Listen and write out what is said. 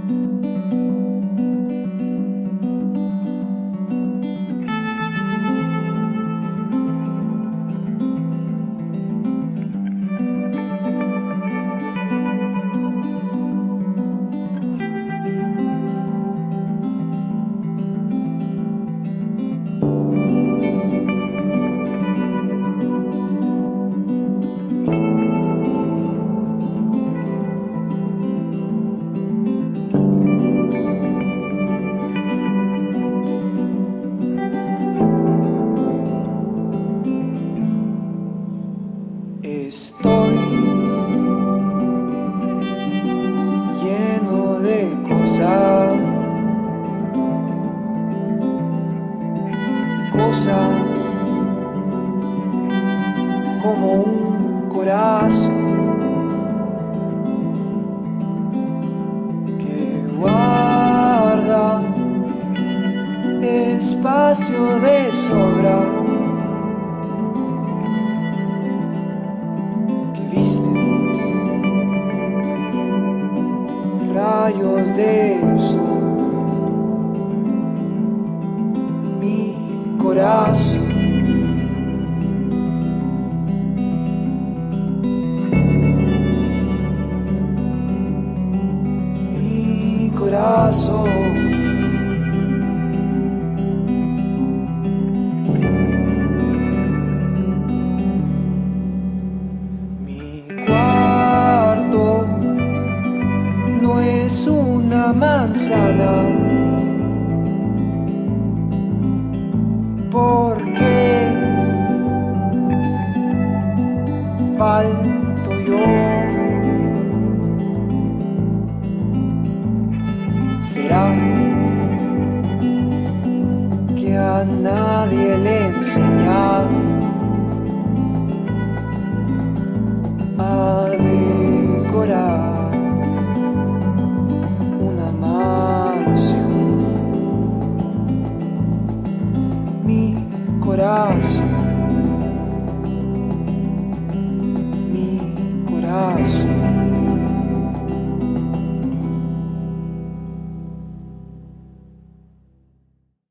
Estoy lleno de cosas, como un corazón que guarda espacio de sobra, rayos del sol, mi corazón. Mi corazón. Mi cuarto no es una manzana, porque falto yo. ¿Será que a nadie le enseña